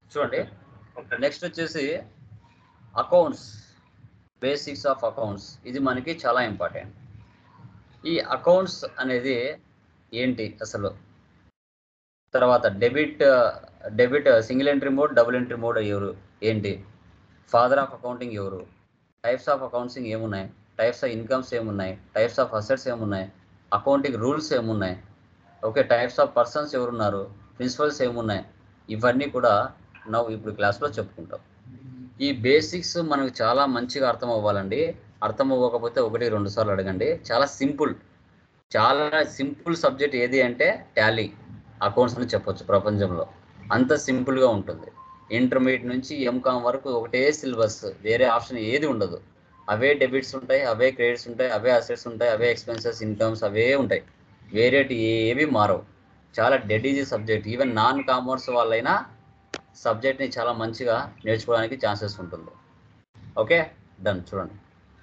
చూడండి. నెక్స్ట్ వచ్చేసి accounts, basics of accounts. ఇది మనకి చాలా ఇంపార్టెంట్. ఈ అకౌంట్స్ అనేది ఏంటి అసలు, తర్వాత debit single entry mode, double entry mode ఎవరు, ఏంటి, ఫాదర్ ఆఫ్ అకౌంటింగ్ ఎవరు, టైప్స్ ఆఫ్ అకౌంట్సింగ్ ఏమున్నాయి, టైప్స్ ఆఫ్ ఇన్కమ్స్ ఏమున్నాయి, టైప్స్ ఆఫ్ అసెట్స్ ఏమున్నాయి, అకౌంటింగ్ రూల్స్ ఏమున్నాయి, ఓకే, టైప్స్ ఆఫ్ పర్సన్స్ ఎవరున్నారు, ప్రిన్సిపల్స్ ఏమున్నాయి, ఇవన్నీ కూడా ఇప్పుడు క్లాస్లో చెప్పుకుంటాం. ఈ బేసిక్స్ మనకు చాలా మంచిగా అర్థం అవ్వాలండి. అర్థం అవ్వకపోతే 1-2 సార్లు అడగండి. చాలా సింపుల్ సబ్జెక్ట్ ఏది అంటే టాలీ, అకౌంట్స్ అని చెప్పొచ్చు. ప్రపంచంలో అంత సింపుల్గా ఉంటుంది. ఇంటర్మీడియట్ నుంచి ఎంకామ్ వరకు ఒకటే సిలబస్, వేరే ఆప్షన్ ఏది ఉండదు. అవే డెబిట్స్ ఉంటాయి, అవే క్రెడిట్స్ ఉంటాయి, అవే అసెట్స్ ఉంటాయి, అవే ఎక్స్పెన్సెస్, ఇన్కమ్స్ అవే ఉంటాయి. వేరేటి ఏవి మారవు. చాలా dead easy subject. Even non commerce వాళ్ళైనా సబ్జెక్ట్ని చాలా మంచిగా నేర్చుకోవడానికి ఛాన్సెస్ ఉంటుంది. Okay, done. చూడండి,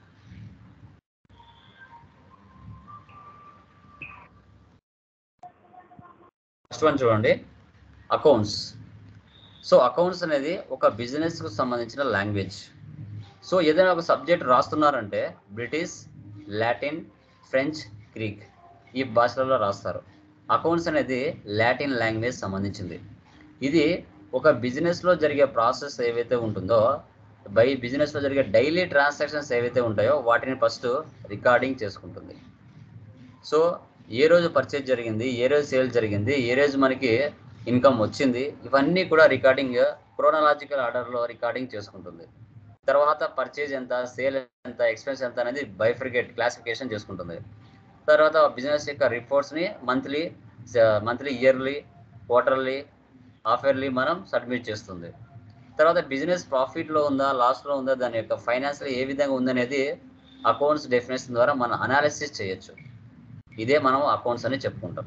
ఫస్ట్ వన్ చూడండి, అకౌంట్స్. సో అకౌంట్స్ అనేది ఒక బిజినెస్కు సంబంధించిన లాంగ్వేజ్. సో ఏదైనా ఒక సబ్జెక్ట్ రాస్తున్నారంటే బ్రిటిష్, లాటిన్, ఫ్రెంచ్, గ్రీక్ ఈ భాషలలో రాస్తారు. అకౌంట్స్ అనేది లాటిన్ లాంగ్వేజ్ సంబంధించింది. ఇది ఒక బిజినెస్లో జరిగే ప్రాసెస్ ఏవైతే ఉంటుందో, బిజినెస్లో జరిగే డైలీ ట్రాన్సాక్షన్స్ ఏవైతే ఉంటాయో వాటిని ఫస్ట్ రికార్డింగ్ చేసుకుంటుంది. సో ఏ రోజు పర్చేజ్ జరిగింది, ఏ రోజు సేల్ జరిగింది, ఏ రోజు మనకి ఇన్కమ్ వచ్చింది, ఇవన్నీ కూడా రికార్డింగ్ క్రోనలాజికల్ ఆర్డర్లో రికార్డింగ్ చేసుకుంటుంది. తర్వాత పర్చేజ్ ఎంత, సేల్ ఎంత, ఎక్స్పెన్స్ ఎంత అనేది బైఫర్కేట్ క్లాసిఫికేషన్ చేసుకుంటుంది. తర్వాత బిజినెస్ యొక్క రిపోర్ట్స్ని monthly, yearly, quarterly, half yearly మనం సబ్మిట్ చేస్తుంది. తర్వాత బిజినెస్ ప్రాఫిట్లో ఉందా, లాస్లో ఉందా, దాని యొక్క ఫైనాన్షియల్ ఏ విధంగా ఉందనేది అకౌంట్స్ డెఫినేషన్ ద్వారా మనం అనాలిసిస్ చేయొచ్చు. ఇదే మనం అకౌంట్స్ అని చెప్పుకుంటాం.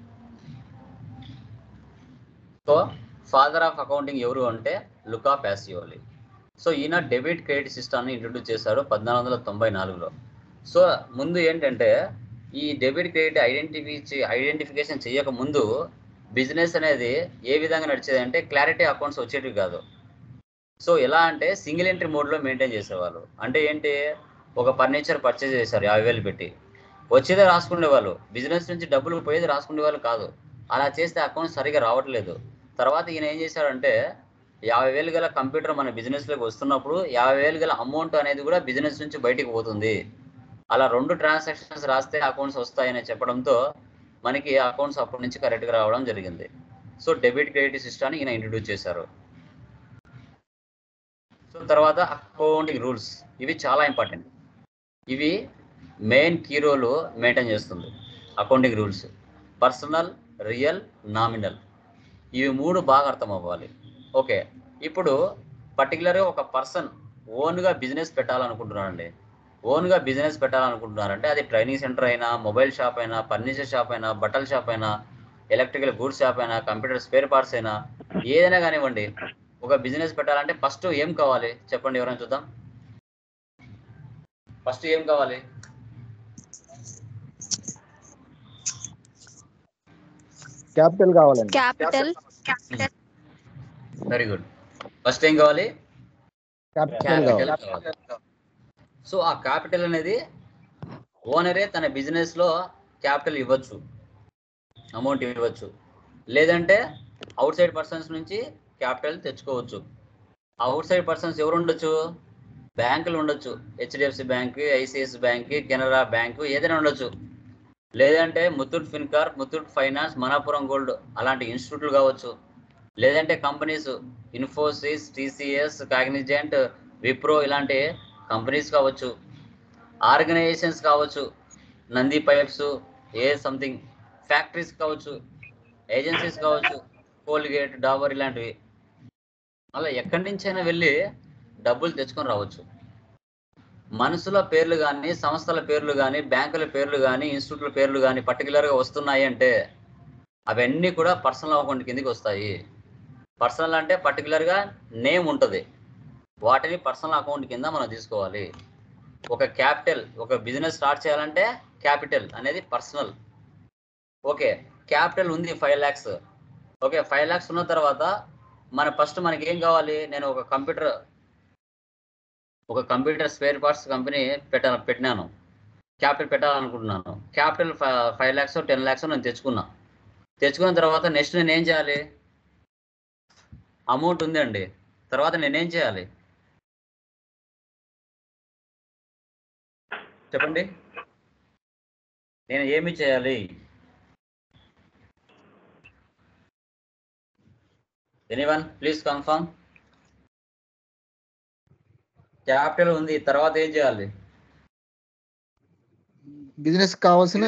సో ఫాదర్ ఆఫ్ అకౌంటింగ్ ఎవరు అంటే లుకా పాసియోలి. సో ఈయన డెబిట్ క్రెడిట్ సిస్టమ్ని ఇంట్రొడ్యూస్ చేశారు 1494లో. సో ముందు ఏంటంటే ఈ డెబిట్ క్రెడిట్ ఐడెంటిఫికేషన్ చేయక ముందు బిజినెస్ అనేది ఏ విధంగా నడిచేది అంటే క్లారిటీ అకౌంట్స్ వచ్చేటివి కాదు. సో ఎలా అంటే సింగిల్ ఎంట్రీ మోడ్లో మెయింటైన్ చేసేవాళ్ళు. అంటే ఏంటి, ఒక ఫర్నిచర్ పర్చేజ్ చేశారు 50,000 పెట్టి, వచ్చేదే రాసుకునే వాళ్ళు, బిజినెస్ నుంచి డబ్బులు పోయేది రాసుకునే వాళ్ళు కాదు. అలా చేస్తే అకౌంట్ సరిగా రావట్లేదు. తర్వాత ఈయన ఏం చేశాడంటే 50,000 గల కంప్యూటర్ మన బిజినెస్లోకి వస్తున్నప్పుడు 50,000 గల అమౌంట్ అనేది కూడా బిజినెస్ నుంచి బయటికి పోతుంది. అలా 2 ట్రాన్సాక్షన్స్ రాస్తే అకౌంట్స్ వస్తాయని చెప్పడంతో మనకి అకౌంట్స్ అప్పటి నుంచి కరెక్ట్గా రావడం జరిగింది. సో డెబిట్ క్రెడిట్ సిస్టమ్ని ఈయన ఇంట్రొడ్యూస్ చేశారు. సో తర్వాత అకౌంటింగ్ రూల్స్, ఇవి చాలా ఇంపార్టెంట్. ఇవి మెయిన్ కీ రోల్ మెయింటైన్ చేస్తుంది. Accounting rules personal, real, nominal, ఇవి 3 బాగా అర్థం అవ్వాలి. ఓకే, ఇప్పుడు పర్టికులర్గా ఒక పర్సన్ ఓన్గా బిజినెస్ పెట్టాలనుకుంటున్నారండి. ఓన్గా బిజినెస్ పెట్టాలనుకుంటున్నారంటే అది ట్రైనింగ్ సెంటర్ అయినా, మొబైల్ షాప్ అయినా, ఫర్నిచర్ షాప్ అయినా, బట్టల షాప్ అయినా, ఎలక్ట్రికల్ గూడ్స్ షాప్ అయినా, కంప్యూటర్ స్పేర్ పార్ట్స్ అయినా, ఏదైనా కానివ్వండి, ఒక బిజినెస్ పెట్టాలంటే ఫస్ట్ ఏం కావాలి చెప్పండి, ఎవరైనా చూద్దాం. ఫస్ట్ ఏం కావాలి? క్యాపిటల్ కావాలండి. క్యాపిటల్. Very good. ఫస్ట్ ఏం కావాలి? క్యాపిటల్ కావాలి. సో ఆ క్యాపిటల్ అనేది ఓనరే తన బిజినెస్లో క్యాపిటల్ ఇవ్వచ్చు, అమౌంట్ ఇవ్వచ్చు. లేదంటే అవుట్ సైడ్ పర్సన్స్ నుంచి క్యాపిటల్ తెచ్చుకోవచ్చు. అవుట్ సైడ్ పర్సన్స్ ఎవరు ఉండొచ్చు? బ్యాంకులు ఉండొచ్చు, HDFC bank, ICICI bank, Canara bank, ఏదైనా ఉండొచ్చు. లేదంటే ముత్తూట్ ఫిన్కార్ప్, ముత్తూట్ ఫైనాన్స్, మణాపురం గోల్డ్ అలాంటి ఇన్స్టిట్యూట్లు కావచ్చు. లేదంటే companies Infosys, TCS, Cognizant, Wipro ఇలాంటి కంపెనీస్ కావచ్చు. ఆర్గనైజేషన్స్ కావచ్చు, నంది పైప్స్, సంథింగ్ ఫ్యాక్టరీస్ కావచ్చు, ఏజెన్సీస్ కావచ్చు, కోల్గేట్, డాబర్ ఇలాంటివి. అలా ఎక్కడి నుంచైనా వెళ్ళి డబ్బులు తెచ్చుకొని రావచ్చు. మనుషుల పేర్లు కానీ, సంస్థల పేర్లు కానీ, బ్యాంకుల పేర్లు కానీ, ఇన్స్టిట్యూట్ల పేర్లు కానీ పర్టికులర్గా వస్తున్నాయి అంటే అవన్నీ కూడా పర్సనల్ అకౌంట్ కిందకి వస్తాయి. పర్సనల్ అంటే పర్టికులర్గా నేమ్ ఉంటుంది, వాటిని పర్సనల్ అకౌంట్ కింద మనం తీసుకోవాలి. ఒక క్యాపిటల్, ఒక బిజినెస్ స్టార్ట్ చేయాలంటే క్యాపిటల్ అనేది పర్సనల్. ఓకే, క్యాపిటల్ ఉంది 5 lakhs. ఓకే, 5 lakhs ఉన్న తర్వాత ఫస్ట్ మనకి ఏం కావాలి? నేను ఒక కంప్యూటర్ స్పేర్ పార్ట్స్ కంపెనీ పెట్టినాను, క్యాపిటల్ పెట్టాలనుకుంటున్నాను. క్యాపిటల్ 5 lakhs 10 lakhs నేను తెచ్చుకున్న తర్వాత నెక్స్ట్ నేను ఏం చేయాలి? అమౌంట్ ఉందండి, తర్వాత నేనేం చేయాలి చెప్పండి? నేను ఏమి చేయాలి? Anyone please confirm. క్యాపిటల్ ఉంది, తర్వాత ఏం చేయాలి? బిజినెస్ కావాల్సిన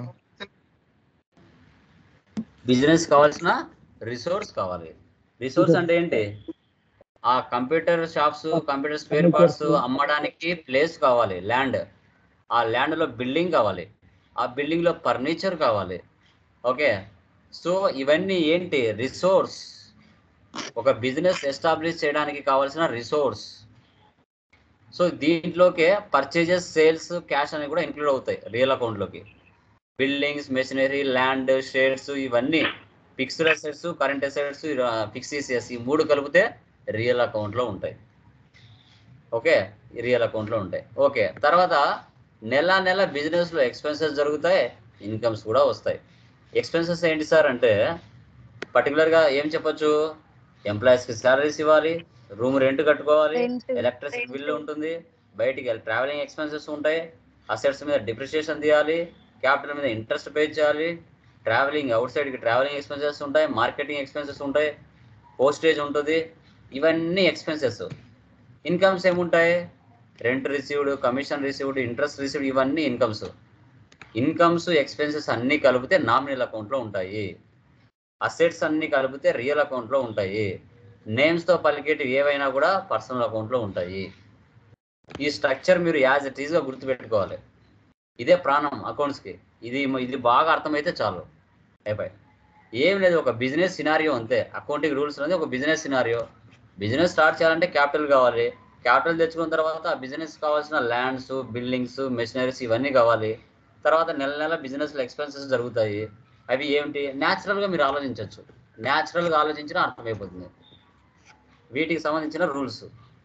రిసోర్స్ కావాలి. రిసోర్స్ అంటే ఏంటి? ఆ computer shops, computer spare parts అమ్మడానికి ప్లేస్ కావాలి, ల్యాండ్. ఆ ల్యాండ్లో బిల్డింగ్ కావాలి, ఆ బిల్డింగ్లో ఫర్నిచర్ కావాలి. ఓకే, సో ఇవన్నీ ఏంటి? రిసోర్స్. ఒక బిజినెస్ ఎస్టాబ్లిష్ చేయడానికి కావాల్సిన రిసోర్స్. సో దీంట్లోకే పర్చేజెస్, సేల్స్, క్యాష్ అనేవి కూడా ఇంక్లూడ్ అవుతాయి రియల్ అకౌంట్లోకి. బిల్డింగ్స్, మెషినరీ, ల్యాండ్, షేర్స్, ఇవన్నీ fixed assets, current assets, fixed ఈ 3 కలిపితే రియల్ అకౌంట్లో ఉంటాయి. ఓకే, రియల్ అకౌంట్లో ఉంటాయి. ఓకే, తర్వాత నెల బిజినెస్లో ఎక్స్పెన్సెస్ జరుగుతాయి, ఇన్కమ్స్ కూడా వస్తాయి. ఎక్స్పెన్సెస్ ఏంటి సార్ అంటే పర్టికులర్గా ఏం చెప్పొచ్చు? ఎంప్లాయీస్కి శాలరీస్ ఇవ్వాలి, రూమ్ రెంట్ కట్టుకోవాలి, ఎలక్ట్రిసిటీ బిల్లు ఉంటుంది, బయటికి ట్రావెలింగ్ ఎక్స్పెన్సెస్ ఉంటాయి, అసెట్స్ మీద డిప్రిషియేషన్ తీయాలి, క్యాపిటల్ మీద ఇంట్రెస్ట్ పే చేయాలి, అవుట్ సైడ్కి ట్రావెలింగ్ ఎక్స్పెన్సెస్ ఉంటాయి, మార్కెటింగ్ ఎక్స్పెన్సెస్ ఉంటాయి, పోస్టేజ్ ఉంటుంది. ఇవన్నీ ఎక్స్పెన్సెస్. ఇన్కమ్స్ ఏముంటాయి? Rent received, commission received, interest received, ఇవన్నీ ఇన్కమ్స్, ఎక్స్పెన్సెస్ అన్నీ కలిపితే నామినల్ అకౌంట్లో ఉంటాయి. అసెట్స్ అన్నీ కలిపితే రియల్ అకౌంట్లో ఉంటాయి. నేమ్స్తో పలికేటివి ఏవైనా కూడా పర్సనల్ అకౌంట్లో ఉంటాయి. ఈ స్ట్రక్చర్ మీరు యాజ్ ఇట్ ఈజ్గా గుర్తుపెట్టుకోవాలి. ఇదే ప్రాణం అకౌంట్స్కి. ఇది బాగా అర్థమైతే చాలు, అయిపోయి ఏం లేదు. ఒక బిజినెస్ సినారియో అంతే. అకౌంటింగ్ రూల్స్ అనేది ఒక బిజినెస్ సినారియో. బిజినెస్ స్టార్ట్ చేయాలంటే క్యాపిటల్ కావాలి. క్యాపిటల్ తెచ్చుకున్న తర్వాత ఆ బిజినెస్ కావాల్సిన ల్యాండ్స్, బిల్డింగ్స్, మెషినరీస్ ఇవన్నీ కావాలి. తర్వాత నెల బిజినెస్లో ఎక్స్పెన్సెస్ జరుగుతాయి. అవి ఏమిటి? న్యాచురల్గా మీరు ఆలోచించవచ్చు. న్యాచురల్గా ఆలోచించినా అర్థమైపోతుంది. వీటికి సంబంధించిన rules.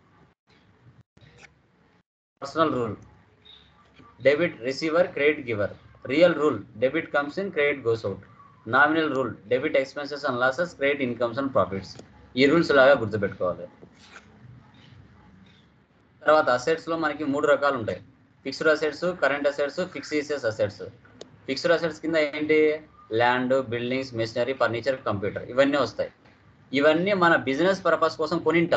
Personal rule, debit receiver, credit giver. Real rule, debit comes in, credit goes out. Nominal rule, debit expenses and losses, credit incomes and profits. ఈ రూల్స్ లాగా గుర్తుపెట్టుకోవాలి. తర్వాత అసెట్స్లో మనకి 3 రకాలు ఉంటాయి: fixed assets, current assets, fixed assets. Fixed assets కింద ఏంటి? Land, buildings, machinery, furniture, computer, ఇవన్నీ వస్తాయి. ఇవన్నీ మన బిజినెస్ పర్పస్ కోసం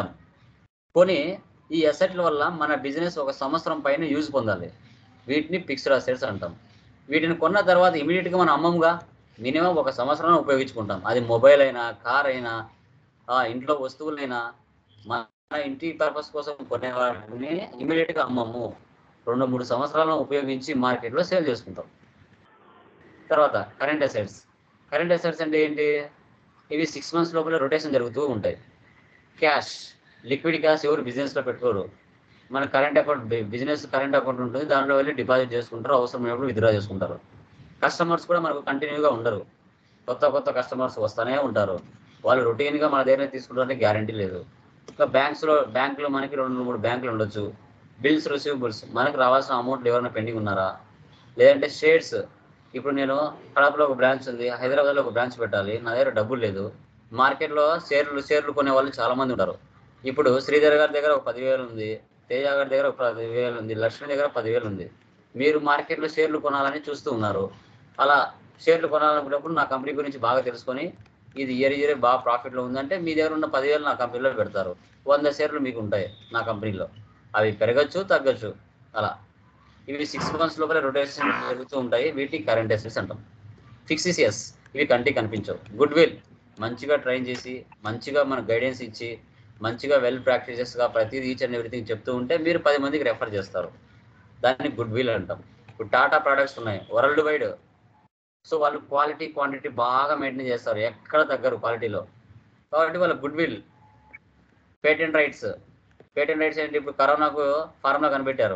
కొని ఈ అసెట్ల వల్ల మన బిజినెస్ ఒక సంవత్సరం పైన యూజ్ పొందాలి. వీటిని ఫిక్స్డ్ అసెట్స్ అంటాం. వీటిని కొన్న తర్వాత ఇమీడియట్గా మనం అమ్మముగా, మినిమం ఒక సంవత్సరం ఉపయోగించుకుంటాం. అది మొబైల్ అయినా, కార్ అయినా, ఇంట్లో వస్తువులైనా, మన ఇంటి పర్పస్ కోసం కొనే వాటిని ఇమీడియట్గా అమ్మము. 2-3 సంవత్సరాలను ఉపయోగించి మార్కెట్లో సేల్ చేసుకుంటాం. తర్వాత కరెంట్ అసెట్స్ అంటే ఏంటి? ఇవి 6 months లోపల రొటేషన్ జరుగుతూ ఉంటాయి. క్యాష్, లిక్విడ్ క్యాష్ ఎవరు బిజినెస్లో పెట్టుకోరు. మన బిజినెస్ కరెంట్ అకౌంట్ ఉంటుంది, దాంట్లో వెళ్ళి డిపాజిట్ చేసుకుంటారు, అవసరమైనప్పుడు విత్డ్రా చేసుకుంటారు. కస్టమర్స్ కూడా మనకు కంటిన్యూగా ఉండరు. కొత్త కస్టమర్స్ వస్తూనే ఉంటారు. వాళ్ళు రొటీన్గా మన దగ్గర తీసుకుంటారంటే గ్యారంటీ లేదు. ఇంకా బ్యాంకులో మనకి 2-3 బ్యాంకులు ఉండొచ్చు. బిల్స్, రిసీవబుల్స్, మనకు రావాల్సిన అమౌంట్లు ఎవరైనా పెండింగ్ ఉన్నారా? లేదంటే షేర్స్. ఇప్పుడు నేను కడపలో ఒక బ్రాంచ్ ఉంది, హైదరాబాద్లో ఒక బ్రాంచ్ పెట్టాలి, నా దగ్గర డబ్బులు లేదు. మార్కెట్లో షేర్లు కొనే వాళ్ళు చాలామంది ఉంటారు. ఇప్పుడు శ్రీధర్ గారి దగ్గర ఒక 10,000 ఉంది, తేజ గారి దగ్గర ఒక 10,000 ఉంది, లక్ష్మి దగ్గర 10,000 ఉంది. మీరు మార్కెట్లో షేర్లు కొనాలని చూస్తూ ఉన్నారు. అలా షేర్లు కొనాలనుకున్నప్పుడు నా కంపెనీ గురించి బాగా తెలుసుకొని ఇది ఇయర్ బాగా ప్రాఫిట్లో ఉందంటే మీ దగ్గర ఉన్న 10,000 నా కంపెనీలో పెడతారు. 100 షేర్లు మీకు ఉంటాయి నా కంపెనీలో. అవి పెరగచ్చు, తగ్గచ్చు. అలా ఇవి 6 months లోపల రొటేషన్ జరుగుతూ ఉంటాయి. వీటిని కరెంట్ అసెట్స్ అంటాం. ఫిక్స్డ్ ఇవి కంటికి కనిపించవు. గుడ్ విల్, మంచిగా ట్రైన్ చేసి, మంచిగా మన గైడెన్స్ ఇచ్చి, మంచిగా వెల్ ప్రాక్టీసెస్గా ప్రతిదీ ఈచ్ అండ్ ఎవ్రీథింగ్ చెప్తూ ఉంటే మీరు 10 మందికి రెఫర్ చేస్తారు. దాన్ని గుడ్ విల్ అంటాం. ఇప్పుడు టాటా ప్రోడక్ట్స్ ఉన్నాయి వరల్డ్ వైడ్. సో వాళ్ళు క్వాలిటీ, క్వాంటిటీ బాగా మెయింటైన్ చేస్తారు, ఎక్కడ తగ్గరు క్వాలిటీలో. కాబట్టి వాళ్ళ గుడ్ విల్. పేటెంట్ రైట్స్ ఏంటి? ఇప్పుడు కరోనాకు ఫార్ములా కనిపెట్టారు.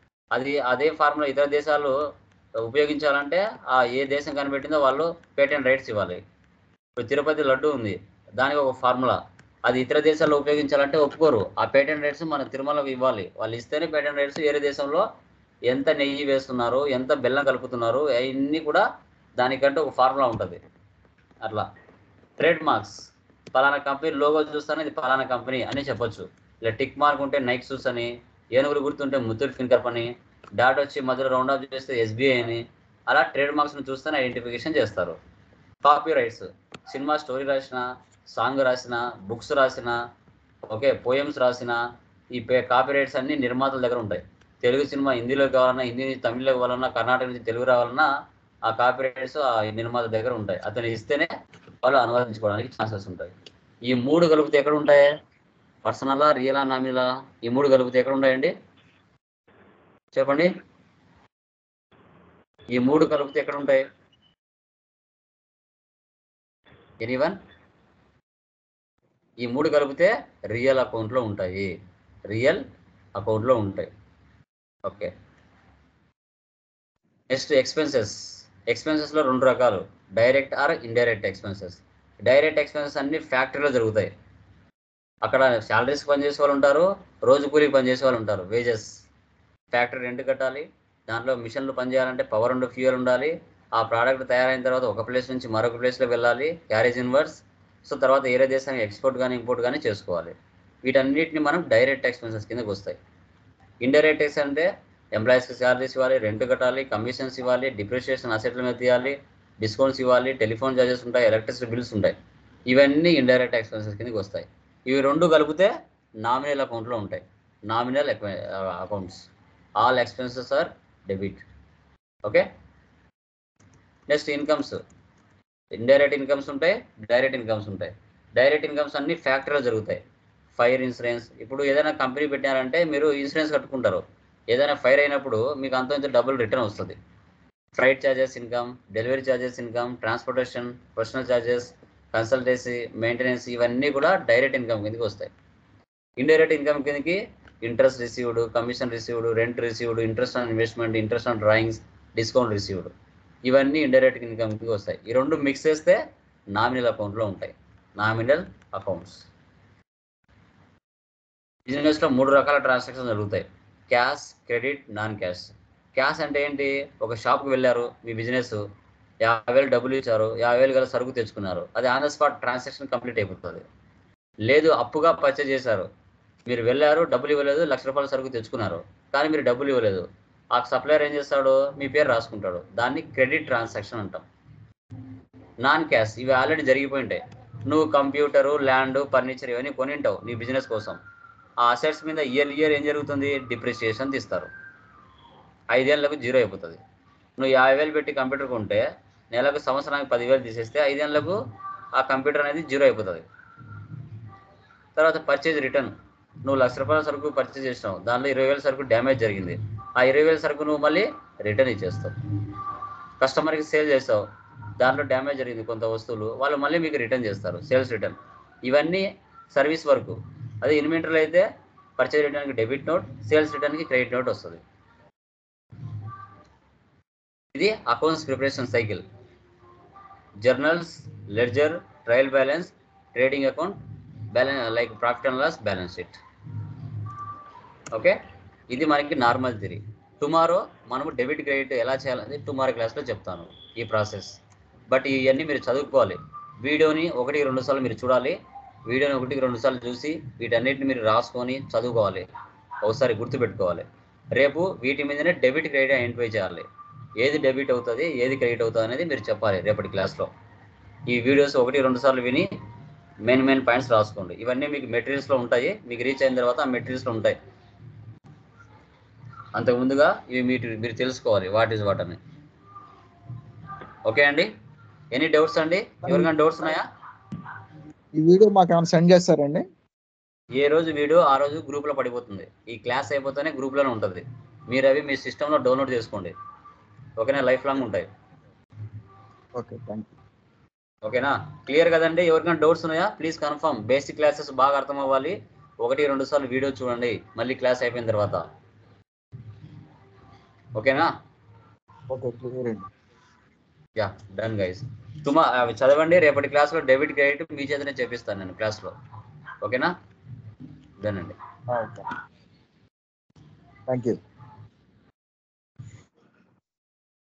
అదే ఫార్ములా ఇతర దేశాలు ఉపయోగించాలంటే ఏ దేశం కనిపెట్టిందో వాళ్ళు పేటెంట్ రైట్స్ ఇవ్వాలి. ఇప్పుడు తిరుపతి లడ్డు ఉంది, దానికి ఒక ఫార్ములా. అది ఇతర దేశాల్లో ఉపయోగించాలంటే ఒప్పుకోరు. ఆ పేటెంట్ రైట్స్ మన తిరుమలకు ఇవ్వాలి. వాళ్ళు ఇస్తేనే పేటెంట్ రైట్స్ వేరే దేశంలో ఎంత నెయ్యి వేస్తున్నారు, ఎంత బెల్లం కలుపుతున్నారు, అవన్నీ కూడా దానికంటే ఒక ఫార్ములా ఉంటుంది. అట్లా ట్రేడ్ మార్క్స్, పలానా కంపెనీ లోగో చూస్తానే ఇది పలానా కంపెనీ అని చెప్పొచ్చు. ఇలా టిక్ మార్క్ ఉంటే నైక్ షూస్ అని, ఏనుగులు గుర్తుంటే ముత్తూట్ ఫిన్కర్ప్ అని, డాట్ వచ్చి మధ్యలో రౌండ్ ఆఫ్ చేస్తే ఎస్బీఐ అని, అలా ట్రేడ్ మార్క్స్ని చూస్తేనే ఐడెంటిఫికేషన్ చేస్తారు. కాపీ రైట్స్, సినిమా స్టోరీ రాసిన, సాంగ్ రాసిన, బుక్స్ రాసిన, ఓకే పోయమ్స్ రాసిన, ఈ కాపీ రైట్స్ అన్ని నిర్మాతల దగ్గర ఉంటాయి. తెలుగు సినిమా హిందీలో కావాలన్నా, హిందీ నుంచి తమిళ్లో కావాలన్నా, కర్ణాటక నుంచి తెలుగు రావాలన్నా ఆ కాపీ రైట్స్ ఆ నిర్మాత దగ్గర ఉంటాయి. అతను ఇస్తేనే వాళ్ళు అనువదించుకోవడానికి ఛాన్సెస్ ఉంటాయి. ఈ మూడు కలిపితే ఎక్కడ ఉంటాయి? పర్సనలా, రియలా, నామినలా? ఈ మూడు కలిపితే ఎక్కడ ఉంటాయండి చెప్పండి? ఈ మూడు కలిపితే ఎక్కడ ఉంటాయి? ఎనీవన్? ఈ మూడు కలిపితే రియల్ అకౌంట్లో ఉంటాయి. రియల్ అకౌంట్లో ఉంటాయి. Okay, next expenses. ఎక్స్పెన్సెస్లో రెండు రకాలు, direct or indirect expenses. Direct expenses అన్ని ఫ్యాక్టరీలో జరుగుతాయి. అక్కడ శాలరీస్ పనిచేసే వాళ్ళు ఉంటారు, రోజు కూలీకి పనిచేసే వాళ్ళు ఉంటారు. వేజెస్, ఫ్యాక్టరీ రెంట్ కట్టాలి, దాంట్లో మిషన్లు పనిచేయాలంటే పవర్ అండ్ ఫ్యూయల్ ఉండాలి. ఆ ప్రోడక్ట్ తయారైన తర్వాత ఒక ప్లేస్ నుంచి మరొక ప్లేస్లో వెళ్ళాలి, క్యారేజ్ ఇన్వర్స్. సో తర్వాత వేరే దేశానికి ఎక్స్పోర్ట్ కానీ ఇంపోర్ట్ కానీ చేసుకోవాలి. వీటన్నిటిని మనం డైరెక్ట్ ఎక్స్పెన్సెస్ కిందకి వస్తాయి. ఇండైరెక్ట్ ఎక్స్ అంటే ఎంప్లాయీస్కి శాలరీస్ ఇవ్వాలి, రెంట్ కట్టాలి, కమిషన్స్ ఇవ్వాలి, డిప్రిషియేషన్ అసెట్ల మీద తీయాలి, డిస్కౌంట్స్ ఇవ్వాలి, టెలిఫోన్ చార్జెస్ ఉంటాయి, ఎలక్ట్రిసిటీ బిల్స్ ఉంటాయి. ఇవన్నీ ఇండైరెక్ట్ ఎక్స్పెన్సెస్ కిందకి వస్తాయి. ఇవి రెండు కలిపితే నామినల్ అకౌంట్లో ఉంటాయి. Nominal accounts. All expenses are debit. Okay, next incomes. Indirect incomes ఉంటాయి, డైరెక్ట్ ఇన్కమ్స్ ఉంటాయి. డైరెక్ట్ ఇన్కమ్స్ అన్ని ఫ్యాక్టరీలో జరుగుతాయి. ఫైర్ ఇన్సూరెన్స్, ఇప్పుడు ఏదైనా కంపెనీ పెట్టారంటే మీరు ఇన్సూరెన్స్ కట్టుకుంటారు. ఏదైనా ఫైర్ అయినప్పుడు మీకు అంత ఇంత డబ్బులు రిటర్న్ వస్తుంది. Flight charges income, delivery charges income, transportation, personal charges, consultancy, maintenance, ఇవన్నీ కూడా డైరెక్ట్ ఇన్కమ్ కిందకి వస్తాయి. ఇండైరెక్ట్ ఇన్కమ్ కిందకి interest received, commission received, rent received, interest on investment, interest on drawings, discount received, ఇవన్నీ ఇండైరెక్ట్ ఇన్కమ్ కిందకి వస్తాయి. ఈ రెండు మిక్స్ చేస్తే నామినల్ అకౌంట్లో ఉంటాయి. Nominal accounts. బిజినెస్లో మూడు రకాల ట్రాన్సాక్షన్ జరుగుతాయి, cash, credit, non cash. Cash అంటే ఏంటి? ఒక షాప్కి వెళ్ళారు, మీ బిజినెస్ 50,000 డబ్బులు ఇచ్చారు, 50,000 గల సరుకు తెచ్చుకున్నారు, అది on the spot transaction complete అయిపోతుంది. లేదు అప్పుగా పర్చేజ్ చేశారు, మీరు వెళ్ళారు, డబ్బులు ఇవ్వలేదు, ₹1,00,000 సరుకు తెచ్చుకున్నారు, కానీ మీరు డబ్బులు ఇవ్వలేదు. ఆ సప్లయర్ ఏం చేస్తాడు? మీ పేరు రాసుకుంటాడు, దాన్ని క్రెడిట్ ట్రాన్సాక్షన్ అంటాం. నాన్ క్యాష్, ఇవి ఆల్రెడీ జరిగిపోయి ఉంటాయి. నువ్వు కంప్యూటరు, ల్యాండ్, ఫర్నిచర్ ఇవన్నీ కొని ఉంటావు నీ బిజినెస్ కోసం. ఆ అసెట్స్ మీద ఇయర్ ఏం జరుగుతుంది? డిప్రిషియేషన్ తీస్తారు. 5 ఏళ్లకు జీరో అయిపోతుంది. నువ్వు 50,000 పెట్టి కంప్యూటర్ కొంటే నెలకు సంవత్సరానికి 10,000 తీసేస్తే 5 ఏళ్లకు ఆ కంప్యూటర్ అనేది జీరో అయిపోతుంది. తర్వాత పర్చేజ్ రిటర్న్, నువ్వు ₹1,00,000 సరుకు పర్చేజ్ చేసినావు, దానిలో 20,000 సరుకు డ్యామేజ్ జరిగింది, ఆ 20,000 సరుకు నువ్వు మళ్ళీ రిటర్న్ ఇచ్చేస్తావు. కస్టమర్కి సేల్ చేస్తావు, దాంట్లో డ్యామేజ్ జరిగింది కొంత వస్తువులు, వాళ్ళు మళ్ళీ మీకు రిటర్న్ చేస్తారు, సేల్స్ రిటర్న్. ఇవన్నీ సర్వీస్ వరకు. అదే ఇన్వెంటరీలో అయితే పర్చేజ్ రిటర్న్కి డెబిట్ నోట్, సేల్స్ రిటర్న్కి క్రెడిట్ నోట్ వస్తుంది. ఇది accounts preparation cycle. Journals, ledger, trial balance, trading account, balance like profit and loss, balance sheet. Okay, ఇది మనకి నార్మల్ థియరీ. టుమారో మనము డెబిట్ క్రెడిట్ ఎలా చేయాలని టుమారో క్లాస్లో చెప్తాను ఈ ప్రాసెస్. బట్ ఇవన్నీ మీరు చదువుకోవాలి. వీడియోని 1-2 సార్లు మీరు చూడాలి. వీడియోని 1-2 సార్లు చూసి వీటన్నిటిని మీరు రాసుకొని చదువుకోవాలి, ఒకసారి గుర్తుపెట్టుకోవాలి. రేపు వీటి మీదనే డెబిట్ క్రెడిట్ ఐడెంటిఫై చేయాలి. ఏది డెబిట్ అవుతుంది, ఏది క్రెడిట్ అవుతుంది అనేది మీరు చెప్పాలి రేపటి క్లాస్లో. ఈ వీడియోస్ 1-2 సార్లు విని మెయిన్ పాయింట్స్ రాసుకోండి. ఇవన్నీ మీకు మెటీరియల్స్లో ఉంటాయి, మీకు రీచ్ అయిన తర్వాత ఆ మెటీరియల్స్లో ఉంటాయి. అంతకుముందుగా ఇవి మీరు తెలుసుకోవాలి వాట్ ఈజ్ వాట్ అని. ఓకే అండి, ఎనీ డౌట్స్ అండి? ఎవరికైనా డౌట్స్ ఉన్నాయా? ఈ వీడియో మాకు ఏమైనా సెండ్ చేస్తారండి? ఏ రోజు వీడియో ఆ రోజు గ్రూప్లో పడిపోతుంది. ఈ క్లాస్ అయిపోతేనే గ్రూప్లోనే ఉంటుంది. మీరు అవి మీ సిస్టంలో డౌన్లోడ్ చేసుకోండి. ఓకేనా? లైఫ్ లాంగ్ ఉంటాయి. Okay, thank you. ఓకేనా? క్లియర్ కదండి? ఎవరికైనా డౌట్స్ ఉన్నాయా? Please confirm. బేసిక్ క్లాసెస్ బాగా అర్థం అవ్వాలి. 1-2 సార్లు వీడియో చూడండి మళ్ళీ క్లాస్ అయిపోయిన తర్వాత. ఓకేనా? ఓకే, క్లియర్ అండి. Yeah, done guys. అవి చదవండి. రేపటి క్లాస్లో డెబిట్ క్రెడిట్ మీ చేతనే చేపిస్తాను నేను క్లాస్లో. ఓకేనా? డన్ అండి. Okay, thank you.